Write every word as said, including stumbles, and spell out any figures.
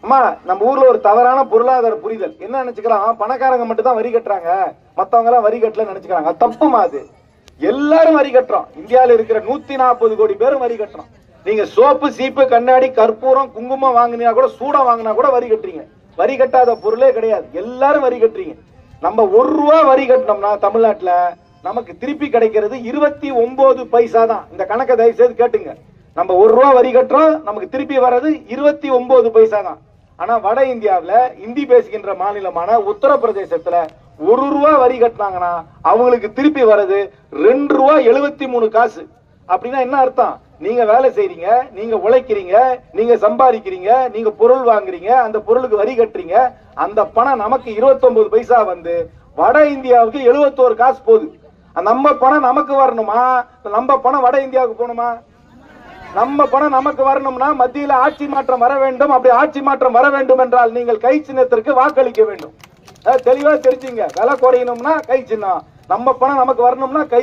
அம்மா நம்ம ஊர்ல ஒரு தவறான பொருளாதார புரிதல் என்ன நினைச்சுக்கிறான், பணக்காரங்க மட்டும் தான் வரி கட்டுறாங்க, மத்தவங்க எல்லாம் வரி கட்டல நினைச்சுக்கிறாங்க. தப்புமா அது. எல்லாரும் வரி கட்டுறோம். இந்தியாவில் இருக்கிற நூத்தி நாற்பது கோடி பேரும் வரி கட்டுறோம். நீங்க சோப்பு, சீப்பு, கண்ணாடி, கற்பூரம், குங்குமம் வாங்கினா கூட, சூடம் வாங்கினா கூட வரி கட்டுறீங்க. வரி கட்டாத பொருளே கிடையாது. எல்லாரும் வரி கட்டுறீங்க. நம்ம ஒரு ரூபா வரி கட்டினோம்னா தமிழ்நாட்டுல நமக்கு திருப்பி கிடைக்கிறது இருபத்தி ஒன்பது பைசா தான். இந்த கணக்கை தயவு செய்து கேட்டுங்க. நம்ம ஒரு ரூபா வரி கட்டுறோம், நமக்கு திருப்பி வர்றது இருபத்தி ஒன்பது பைசா தான். ஆனா வட இந்தியாவில இந்தி பேசுகின்ற மாநிலமான உத்தரப்பிரதேசத்துல ஒரு ரூபா வரி கட்டினாங்கன்னா அவங்களுக்கு திருப்பி வர்றது ரெண்டு ரூபா எழுபத்தி மூணு காசு. அப்படின்னா என்ன அர்த்தம்? நீங்க வேலை செய்றீங்க, நீங்க உழைக்கிறீங்க, நீங்க சம்பாதிக்கிறீங்க, நீங்க பொருள் வாங்குறீங்க, அந்த பொருளுக்கு வரி கட்டுறீங்க. அந்த பணம் நமக்கு இருபத்தி ஒன்பது பைசா வந்து வட இந்தியாவுக்கு எழுபத்தோரு காசு போகுது. நம்ம பணம் நமக்கு வரணுமா, நம்ம பணம் வட இந்தியாவுக்கு போகணுமா? நம்ம பணம் நமக்கு வரணும்னா மத்தியில ஆட்சி மாற்றம் வர வேண்டும். அப்படி ஆட்சி மாற்றம் வர வேண்டும் என்றால் நீங்கள் கை சின்னத்திற்கு வாக்களிக்க வேண்டும். தெளிவா தெரிஞ்சுங்க. விலை குறையணும்னா கை சின்னம், நம்ம பணம் நமக்கு வரணும்னா கை